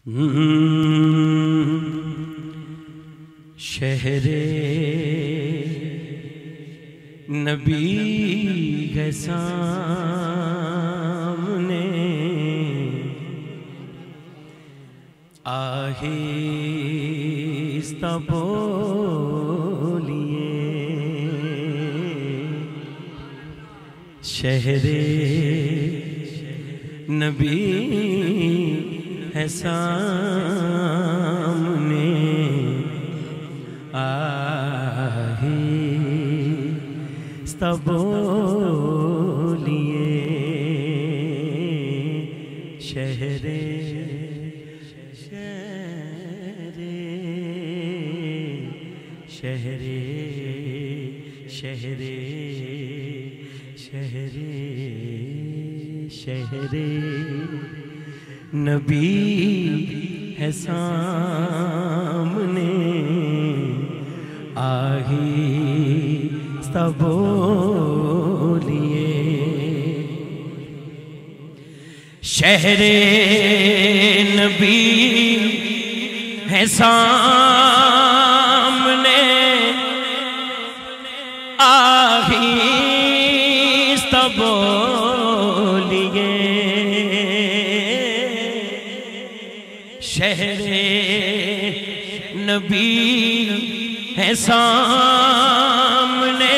شہرے نبی ہے سامنے آہستہ بولیے شہرے نبی ہے سامنے آہستہ بولیے شہرے شہرے شہرے شہرے شہرے نبی ہے سامنے آہستہ بولیے شہرے نبی ہے سامنے آہستہ بولیے شہرے نبی ہے سامنے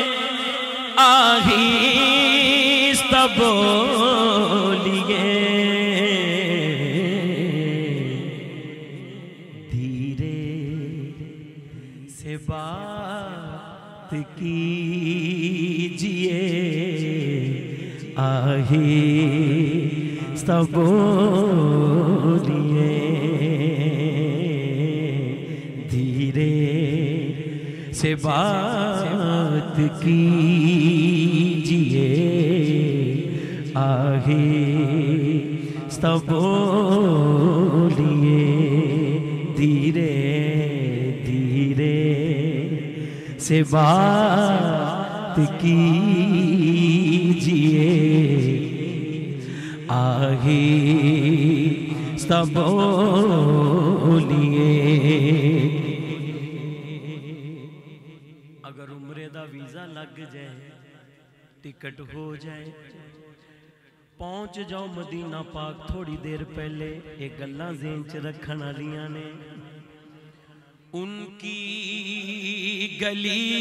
آہستہ بولیے دھیرے سے بات کیجئے آہستہ بولیے دھیرے سے بات کیجئے آہستہ بولیے دھیرے دھیرے سے بات کیجئے آہستہ بولیے اگر عمرے دا ویزا لگ جائے ٹکٹ ہو جائے پہنچ جاؤ مدینہ پاک تھوڑی دیر پہلے ایک گلاں ذہن چ رکھن والیاں نے ان کی گلی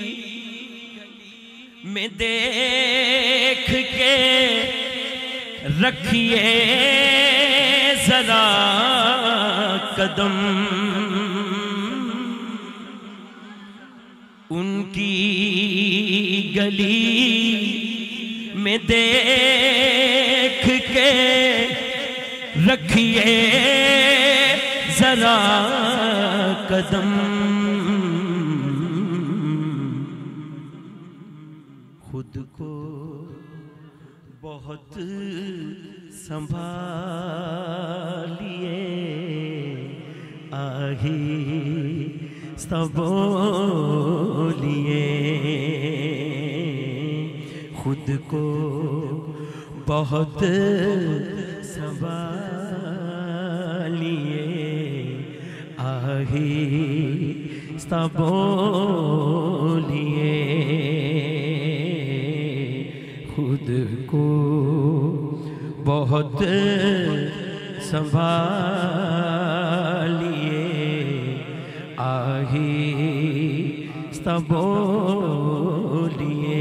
میں دیکھ کے رکھیے ذرا قدم ان کی گلی میں دیکھ کے رکھیے ذرا قدم خود کو بہت سنبھالیے آہستہ بولیے خود کو بہت سنبھالیے آہستہ بولیے خود کو بہت سنبھالیے آہستہ بولیے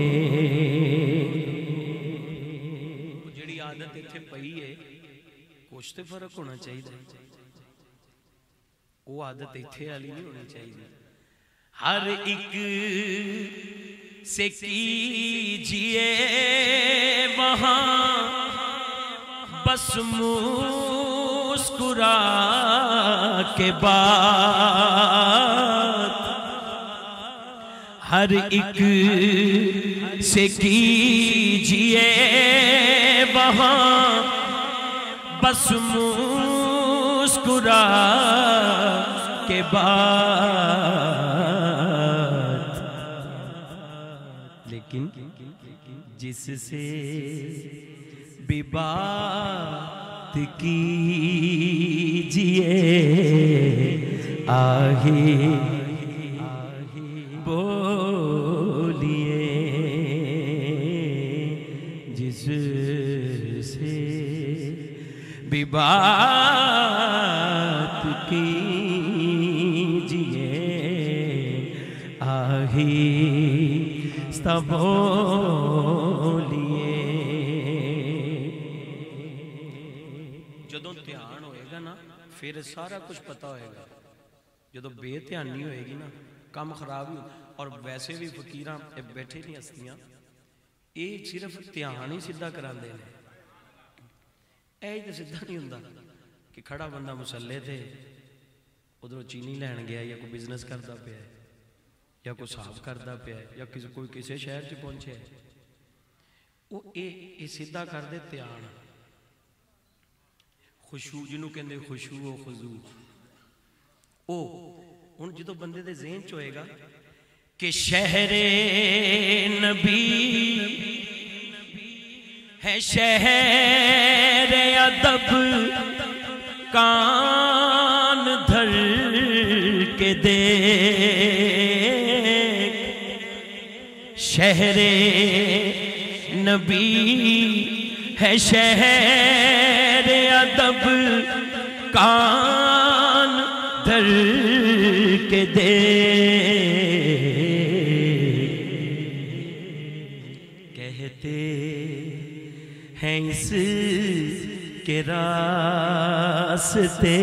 جڑی عادت اتھے پئی ہے کچھ تے فرق ہونا چاہیے وہ عادت اتھے والی نہیں ہونی چاہیے ہر ایک سے کیجئے وہاں بس مسکرا کے بات ہر ایک سے کیجئے وہاں بس مسکرا کے بات لیکن جس سے بھی بات कीजिए आही बोलिए जिससे भी बात कीजिए आहिस्ता बोलिए। जदों ध्यान होएगा ना फिर सारा कुछ पता होएगा, जदों बेध्यानी होएगी ना काम खराब ही। और वैसे भी फकीरां बैठे नहीं हस्तियां, ये सिर्फ ध्यान ही सीधा करांदे ने। ऐ तो सीधा नहीं हुंदा कि खड़ा बंदा मुसल्ले थे उधरों चीनी लैन गया या कोई बिजनेस करता पिया या कोई साफ करता पिया या कोई किसी शहर च पहुंचे, वो ये सीधा कर दे ध्यान। खुशू जिन्हों कहते खुशू ओ खुजू, ओ हुण जो बंदे दे ज़हन च होएगा कि शहरे नबी है शहरे अदब कान धर के दे, शहरे नबी है शहरे अदब कान धर के दे। कहते हैं इस के रास्ते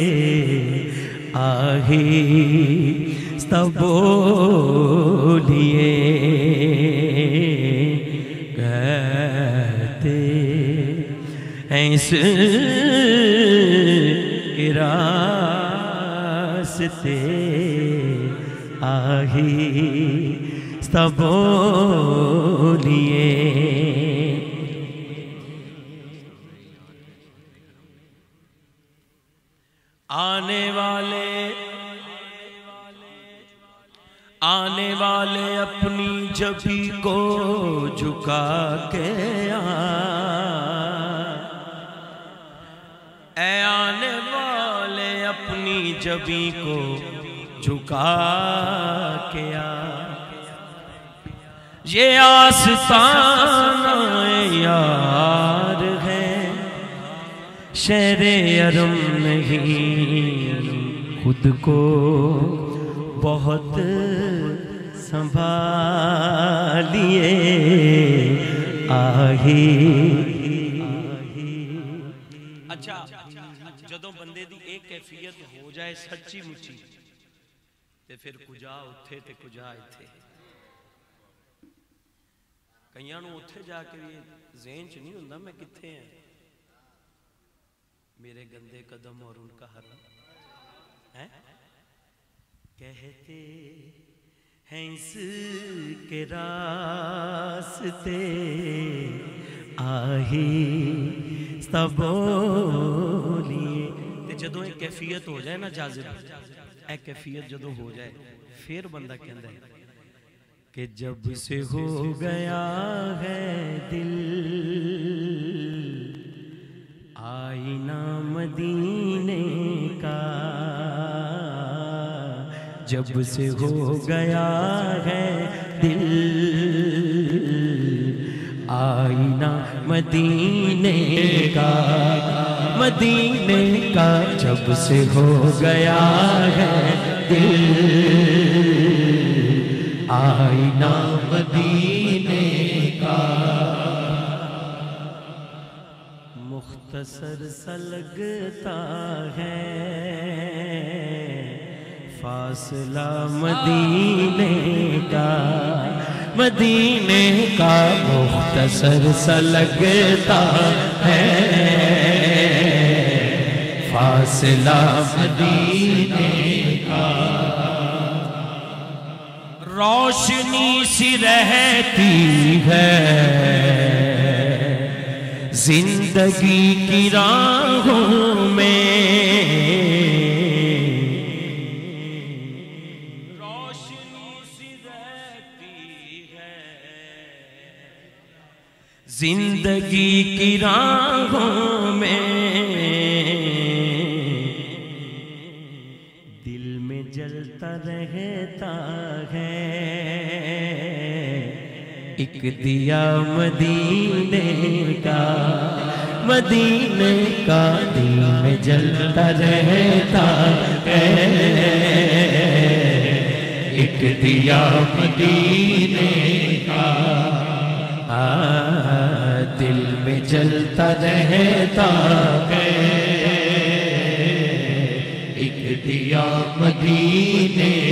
आहिस्ता बोलिए, कहते हैं इस के रास्ते आहिस्ता बोलिए। आने वाले अपनी जबी को झुका के आने वाले अपनी जबी को झुका के ये आस्ताना यार है शहरे अरम नहीं, खुद को बहुत संभालिए आही। अच्छा जदों बंदे दी एक कैफियत हो जाए सच्ची मुच्ची ते फिर कुजा उत्थे ते कुजा इत्थे। कईयां नूं उत्थे जाके भी ज़हन च नहीं हुंदा मैं कित्थे हैं, मेरे गंदे कदम और उनका हरम है। कहते हैं इसके रास्ते आहिस्ता बोलिए। ते जदों एक कैफियत हो जाए ना जाज़िब, एक कैफियत जदों हो जाए फिर बंदा कहता है कि जब से हो गया है दिल आईना मदीने का, जब से हो गया है दिल आईना मदीने का, मदीने का जब से हो गया है दिल आईना मदीने का। मुख्तसर सा लगता है फासला मदीने का, मदीने का मुख्तसर सा लगता है फासला मदीने का। रोशनी सी रहती है जिंदगी की राहों में, जिंदगी की राहों में جلتا رہتا ہے، ایک دیا مدینے کا، مدینے کا دل میں جلتا رہتا ہے، ایک دیا مدینے کا دل میں جلتا رہتا ہے، ایک دیا مدینے